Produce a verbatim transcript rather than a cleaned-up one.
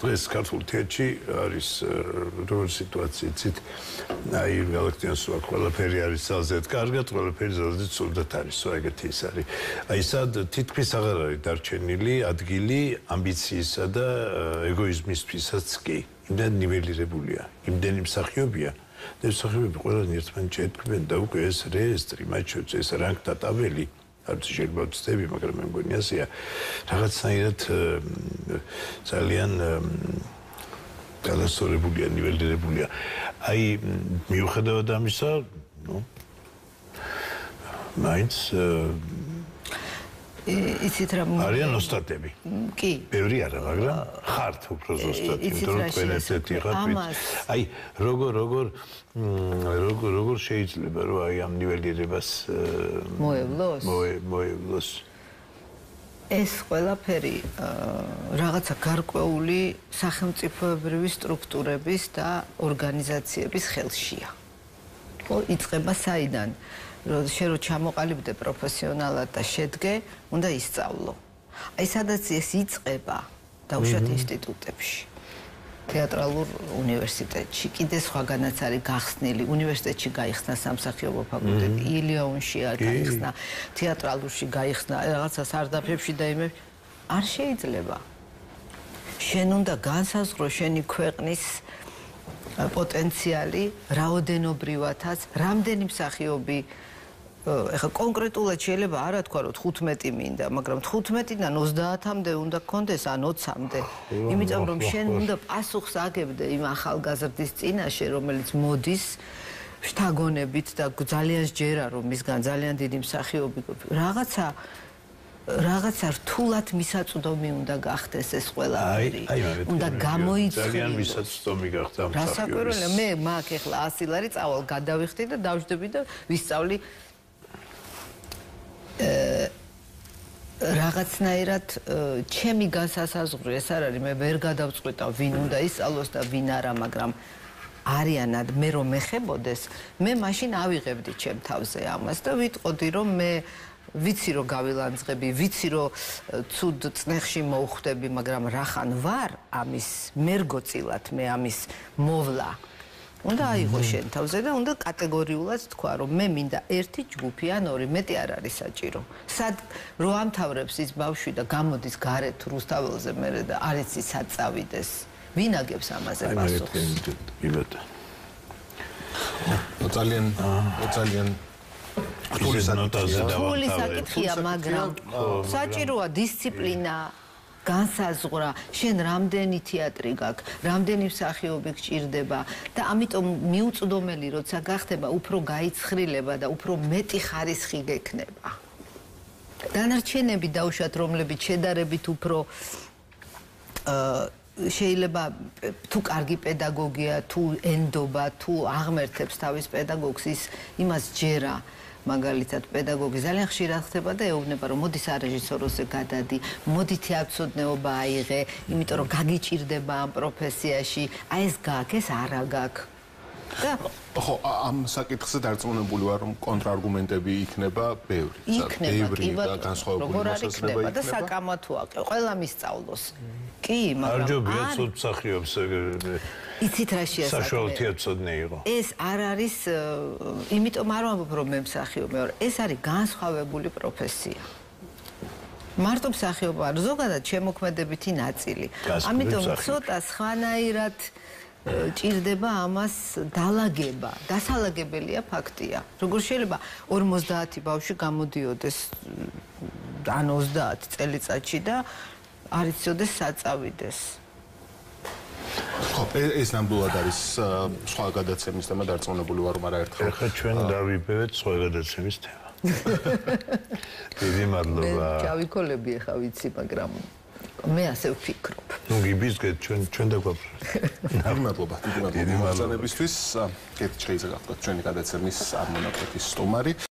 დღეს ქართულ თეატრში არის როგორი სიტუაცია იცით აი ელექტრონს ვაკ ყველაფერი არის ძალზედ კარგად ყველაფერი ძალზედ სრულად არის სხვა ეგეთი ის არის აი სად თითქმის აღარ არის დარჩენილი ადგილი ამბიციისა და ეგოიზმისთვისაც კი იმდენ ნიველირებულია იმდენი მსახიობია და მსახიობები ყველანი ერთმანეთს ეთქვენ და უკვე ეს რეესტრი მათ შორის ეს რანგთა ტაბელი არც შეიძლება ვწდები, მაგრამ მე მგონი ასეა რაღაცნაირად ძალიან გადასწორებულია, ნიველირებულია. აი მიუხედავად ამისა, ნუ მაინც იცით რა არიან ოსტატები. კი. ბევრი არა, მაგრამ ხართ უფრო ზუსტად, იმიტომ რომ თქვენ ერთ-ერთი ხართ. აი როგორ როგორ როგორ როგორ შეიძლება რომ აი ამ ნიველირებას მოევლოს? მოევლოს. ეს ყველაფერი რაღაცა გარკვეული სახელმწიფოებრივი სტრუქტურების და ორგანიზაციების ხელშია. ხო, იწყება საიდან? რომ შენ რო ჩამოყალიბდე პროფესიონალად და შედგე, უნდა ისწავლო. აი სადაც ეს იწყება დაუშვათ ინსტიტუტებში, თეატრალურ უნივერსიტეტში, კიდე სხვაგანაც არის გახსნილი, უნივერსიტეტში გაიხსნა სამსახიობო ფაკულტეტი, ილიონში გაიხსნა, თეატრალურში გაიხსნა, რაღაცა სარდაფებში და იმებში, არ შეიძლება. შენ უნდა განსაზღვრო შენი ქვეყნის პოტენციალი, რაოდენობრივათაც, რამდენი მსახიობი ეხლა კონკრეტულად შეიძლება არა თქვა რომ თხუთმეტი მინდა, მაგრამ თხუთმეტიდან ოცდაათამდე უნდა გქონდეს ან ოცამდე. იმიტომ რომ შენ უნდა პასუხს აგებდე იმ ახალგაზრდის წინაშე, რომელიც მოდის შთაგონებით და ძალიან სჯერა რომ მისგან ძალიან დიდი მსახიობი რაღაცა რაღაცა რთულად მისაწვდომი უნდა გახდეს ეს ყველაფერი. უნდა გამოიცხადოს. ძალიან მისაწვდომი გახდა მსახიობის. რასაკვირველია, მე მაგ ეხლა ასი ლარი წავალ გადავიხდი და დავждები და ვისწავლი რაღაცნაირად ჩემი განსასაზღვრი ეს არ არის, მე ვერ გადავწყვეტავ ვინ უნდა ისწავლოს და ვინ არა, მაგრამ არიანად მე რომ მეხებოდეს, მე მაშინ ავიღებდი ჩემ თავზე ამას და ვიტყოდი რომ მე ვიცი რომ გავილანძღები, ვიცი რომ ცუდ წნეხში მოვხვდები, მაგრამ რახან ვარ ამის მერგოწილად მე ამის მოვლა. უნდა აიღო შენ თავზე და უნდა კატეგორიულად თქვა რომ მე მინდა ერთი ჯგუფი ან ორი, მეტი არ არის საჭირო. სად რო ამთავრებს ის ბავშვი და გამოდის გარეთ რუსთაველზე მერე და არ იცი სად წავიდეს. ვინ აგებს ამაზე პასუხს? იბადა. ძალიან ძალიან რთული საკითხია, მაგრამ საჭიროა დისციპლინა, განსაზღვრა, შენ რამდენი თეატრი გაქვს, რამდენი მსახიობი გჭირდება და ამიტომ მიუწვდომელი როცა გახდება, უფრო გაიცხრილება და უფრო მეტი ხარისხი გექნება. დანარჩენები დაუშვათ, რომლებიც შედარებით უფრო შეიძლება თუ კარგი პედაგოგია, თუ ენდობა, თუ აღმერთებს თავის პედაგოგს, ის იმას ჯერა. მაგალითად პედაგოგი ძალიან ხშირად ხდება და ეუბნება რომ მოდი სარეჟისოროზე გადადი, მოდი თეატრმცოდნეობა აიღე, იმიტომ რომ გაგიჭირდება ამ პროფესიაში, აი ეს გაქვს, ეს არა გაქვს. და ხო, ამ საკითხზე დარწმუნებული ვარ რომ კონტრარგუმენტები იქნება ბევრი. ბევრი და განსხვავებული მოსაზრება და საკამათოა, ყველა მისწავლოს. კი, მაგრამ არ ჯობია ცუდ მსახიობს იცით რა შეასაკმე? საშუალო თეატრმცოდნე იყო. ეს არ არის, იმიტომ არ ვამბობ რომ მე მსახიობი ვარ, ეს არის განსხვავებული პროფესია. მარტო მსახიობა არ, ზოგადად შემოქმედებითი ნაწილი. ამიტომ ცოტა სხვანაირად ჭირდება ამას დალაგება. დასალაგებელია ფაქტია. როგორ შეიძლება ორმოცდაათი ბავშვი გამოდიოდეს ან ოცდაათი წელიწადში და არ იცოდეს სად წავიდეს. ხო, ეს ნამდვილად არის სხვა გადაცემის თემა, დარწმუნებული ვარ რომ არაერთხელ. ახლა ჩვენ დავიბევეთ სხვა გადაცემის თემა. დიდი მადლობა. მე ჩავიქოლები ახლა ვიცი, მაგრამ მე ასე ვფიქრობ. ნუ გიბიზგეთ ჩვენ ჩვენ დაგვაფრთხილეთ. დიდი მადლობა, დიდი მადლობა მოწვევებისთვის. კეთ შეიძლება გახდეთ ჩვენი გადაცემის არ მონაკვეთის სტუმარი.